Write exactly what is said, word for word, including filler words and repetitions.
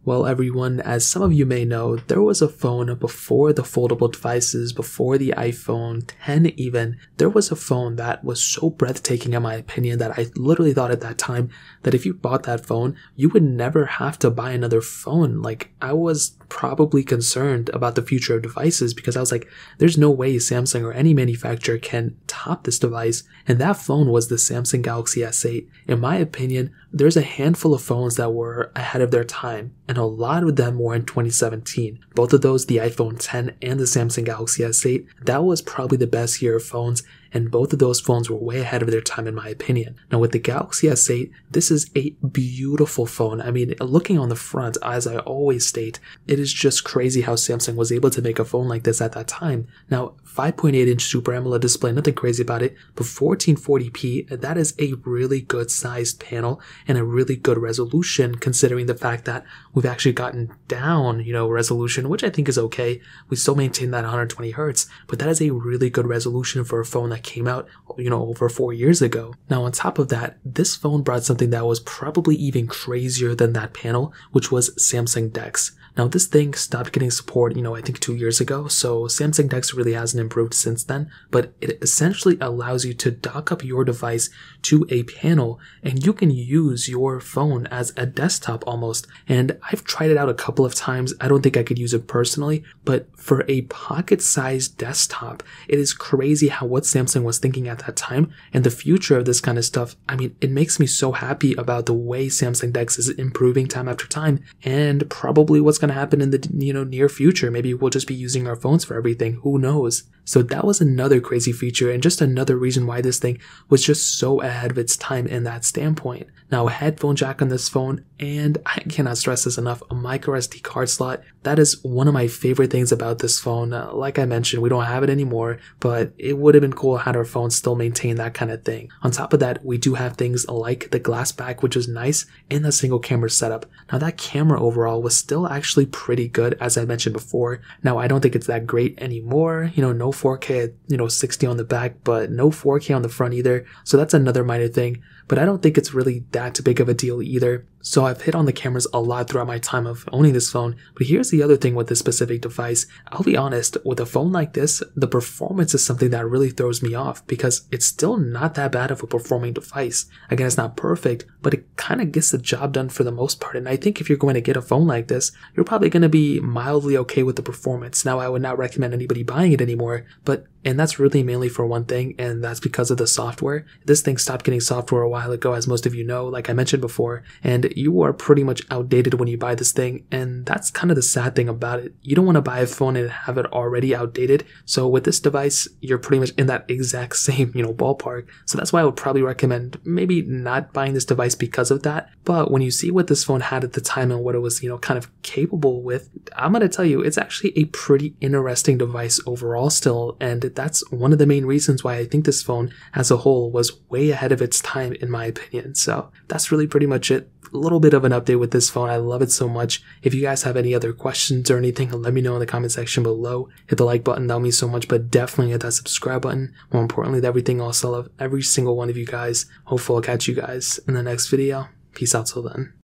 Well, everyone, as some of you may know, there was a phone before the foldable devices, before the iPhone ten even. There was a phone that was so breathtaking in my opinion that I literally thought at that time that if you bought that phone, you would never have to buy another phone. Like, I was probably concerned about the future of devices because I was like, there's no way Samsung or any manufacturer can top this device. And that phone was the Samsung Galaxy S eight. In my opinion, there's a handful of phones that were ahead of their time, and a lot of them were in twenty seventeen. Both of those, the iPhone ten and the Samsung Galaxy S eight, that was probably the best year of phones, and both of those phones were way ahead of their time in my opinion. Now with the Galaxy S eight, this is a beautiful phone. I mean, looking on the front, as I always state, it is just crazy how Samsung was able to make a phone like this at that time. Now, five point eight inch Super AMOLED display, nothing crazy about it, but fourteen forty p, that is a really good sized panel and a really good resolution considering the fact that we've actually gotten down, you know, resolution, which I think is okay. We still maintain that one hundred twenty hertz, but that is a really good resolution for a phone that came out, you know, over four years ago. Now, on top of that, this phone brought something that was probably even crazier than that panel, which was Samsung DeX. Now, this thing stopped getting support, you know, I think two years ago, so Samsung DeX really hasn't improved since then, but it essentially allows you to dock up your device to a panel, and you can use your phone as a desktop almost. And I've tried it out a couple of times. I don't think I could use it personally, but for a pocket-sized desktop, it is crazy how what Samsung was thinking at that time, and the future of this kind of stuff. I mean, it makes me so happy about the way Samsung DeX is improving time after time, and probably what's going to happen in the, you know, near future. Maybe we'll just be using our phones for everything. Who knows? So that was another crazy feature and just another reason why this thing was just so ahead of its time in that standpoint. Now, a headphone jack on this phone, and I cannot stress this enough, a micro S D card slot. That is one of my favorite things about this phone. Uh, like I mentioned, we don't have it anymore, but it would have been cool had our phone still maintain that kind of thing. On top of that, we do have things like the glass back, which is nice, and the single camera setup. Now, that camera overall was still actually pretty good, as I mentioned before. Now, I don't think it's that great anymore. You know, no four K, you know, sixty on the back, but no four K on the front either. So that's another minor thing, but I don't think it's really that big of a deal either. So I've hit on the cameras a lot throughout my time of owning this phone, but here's the other thing with this specific device. I'll be honest, with a phone like this, the performance is something that really throws me off because it's still not that bad of a performing device. Again, it's not perfect, but it kind of gets the job done for the most part. And I think if you're going to get a phone like this, you're probably going to be mildly okay with the performance. Now, I would not recommend anybody buying it anymore, but and that's really mainly for one thing, and that's because of the software. This thing stopped getting software a while ago, as most of you know, like I mentioned before, and you are pretty much outdated when you buy this thing, and that's kind of the sad thing about it. You don't want to buy a phone and have it already outdated, so with this device, you're pretty much in that exact same, you know, ballpark. So that's why I would probably recommend maybe not buying this device because of that, but when you see what this phone had at the time and what it was, you know, kind of capable with, I'm going to tell you, it's actually a pretty interesting device overall still, and that's one of the main reasons why I think this phone as a whole was way ahead of its time in my opinion. So that's really pretty much it. A little bit of an update with this phone. I love it so much. If you guys have any other questions or anything, let me know in the comment section below. Hit the like button, that would mean so much, but definitely hit that subscribe button. More importantly, everything else, I love every single one of you guys. Hopefully I'll catch you guys in the next video. Peace out till then.